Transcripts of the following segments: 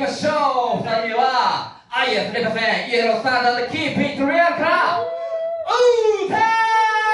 ましょう。2人目は IS レカセンイエロースタンダードキープイットリアルからウーター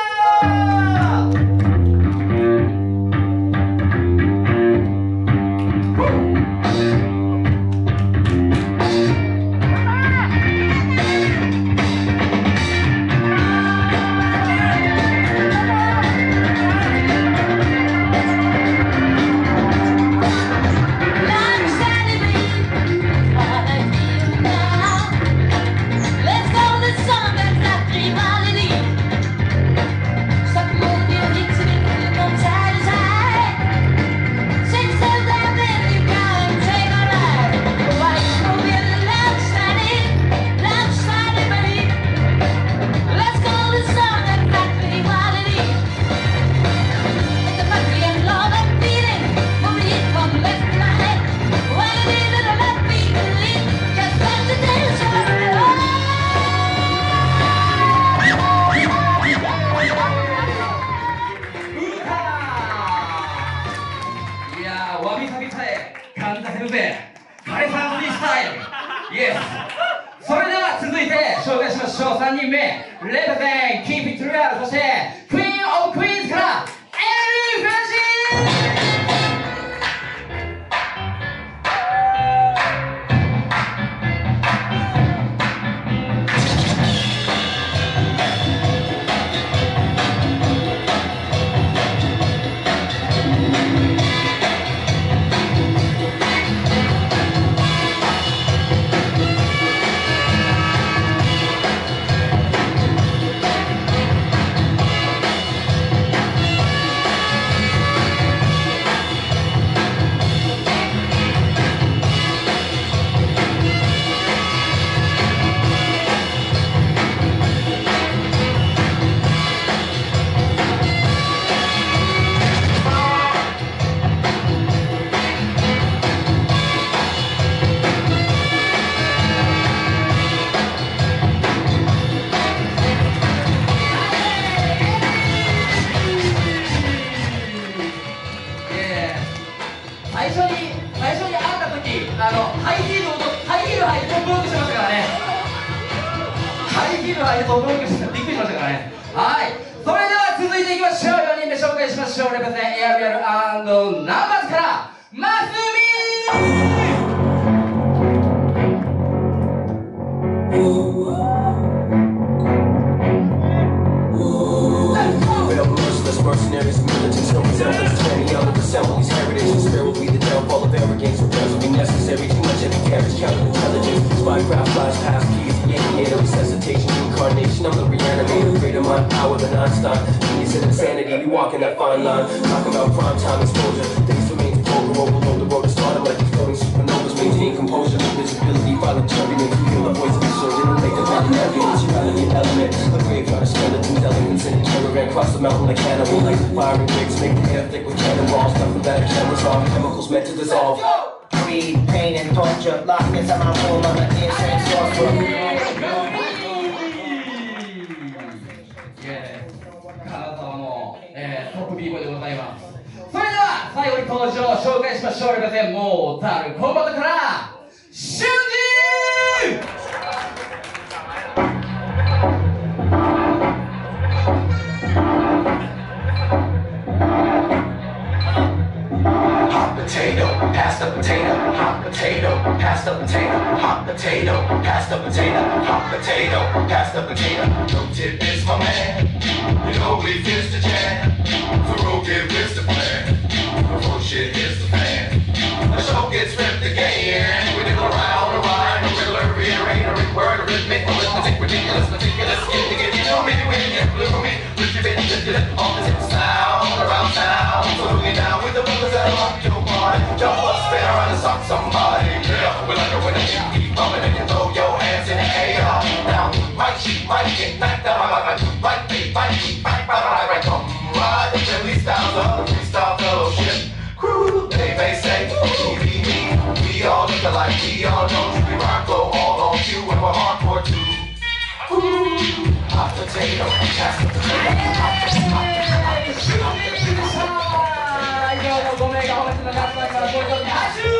それでは続いて紹介しましょう。3人目レカセンキープイットリアル、そしてクイーンオブクイーンズからエルフランシー最初に会った時ハイヒール履いてトップロックしてましたからね。ハイヒール履いてトップロックしてびっくりしましたからね。はい、それでは続いていきましょう。4人目紹介しましょう。レカセンエアリアル&ナンバーズからマスミ mercenaries, militants, no resemblance to any other assemblies. Heritage and spirit will be the downfall of arrogance. Repairs will be necessary. Too much empty carriage, counterintelligence. Spycraft, flash past keys, aviator, resuscitation, incarnation. I'm the reanimator, greater mind power than Einstein. Genius and insanity, we walking that fine line. Talking about prime time exposure. Things remain vulgar, overload the road to stardom like exploding supernovas. Maintain composure, invisibility, violent turbulence. Feel the voice of the surgeon and make the body evidence. You gotta be an element. A graveyard of skeletons, elegance in a caravan. Cross the mountain like cannibal. Like firing bricks, make the air thick with cannonballs. Nothing that cameras off, chemicals meant to dissolve. Greed, pain and torture, locked inside my room on the insane sorcerer. 金沢の、トップ B ボーイでございます。それでは最後に登場紹介しましょう。レカセンモータルコンバットからシュンジー Pass the potato, hot potato, pass the potato, hot potato, pass the potato, hot potato, pass the potato. No tip is my man, you know he fits the jam. Ferocious is the plan, bullshit is the fan. The show gets ripped again. We nibble around a rhyme, a riddler, reiterate, a word, a rhythmic, arithmetic, ridiculous, meticulous. Get you know me, when you live for me, with your bit, all this sound around town. So get down with the brothers that rock your party. Jump up, spin around and sock somebody. Yeah, we like it when the beat keep bumping and you throw your hands in the air. Now, might get knocked out, might be, right, come ride the Philly styles of the freestyle fellowship. Crew, they may say, we all look alike, we all know you. We rock flow all on cue and we're hardcore too. Hot potato, pass the potato, hot potato. 以上の5名が本日のラストにから登場に拍手